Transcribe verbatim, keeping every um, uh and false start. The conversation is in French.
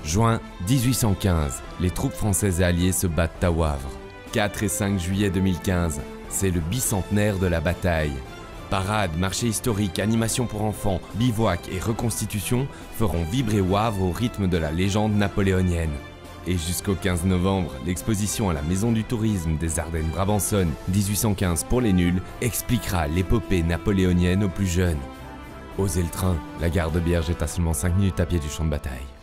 Juin mille huit cent quinze, les troupes françaises et alliées se battent à Wavre. quatre et cinq juillet deux mille quinze, c'est le bicentenaire de la bataille. Parades, marchés historiques, animations pour enfants, bivouacs et reconstitutions feront vibrer Wavre au rythme de la légende napoléonienne. Et jusqu'au quinze novembre, l'exposition à la Maison du Tourisme des Ardennes Brabançonne mille huit cent quinze pour les nuls expliquera l'épopée napoléonienne aux plus jeunes. Osez le train, la gare de Bierge est à seulement cinq minutes à pied du champ de bataille.